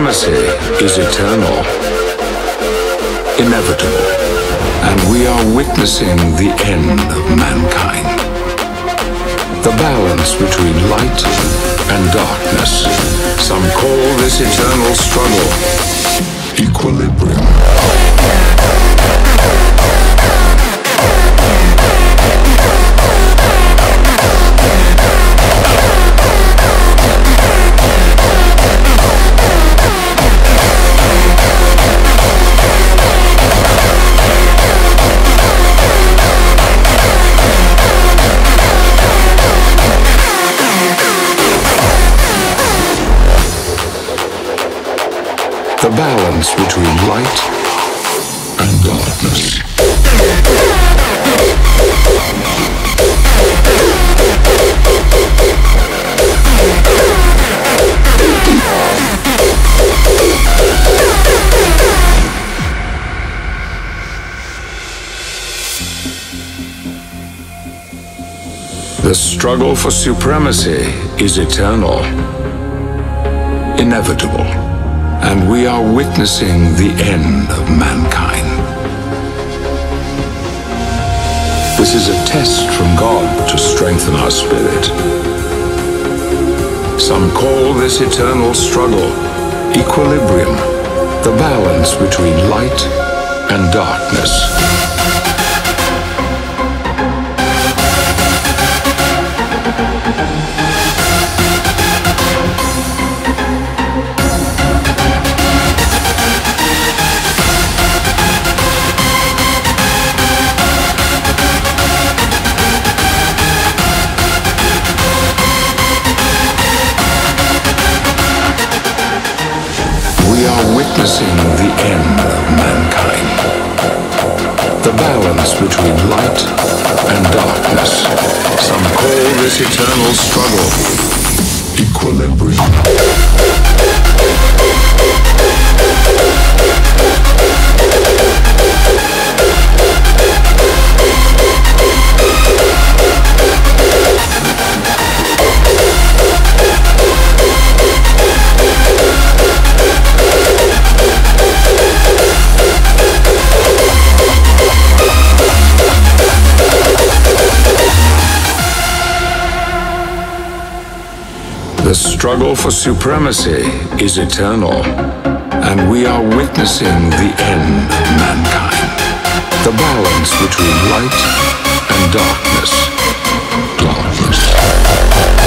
supremacy is eternal, inevitable, and we are witnessing the end of mankind. The balance between light and darkness. Some call this eternal struggle equilibrium. The balance between light and darkness. The struggle for supremacy is eternal, inevitable, and we are witnessing the end of mankind. This is a test from God to strengthen our spirit. Some call this eternal struggle equilibrium, the balance between light and darkness. We are witnessing the end of mankind. The balance between light and darkness. Some call this eternal struggle equilibrium. The struggle for supremacy is eternal, and we are witnessing the end of mankind. The balance between light and darkness. Darkness.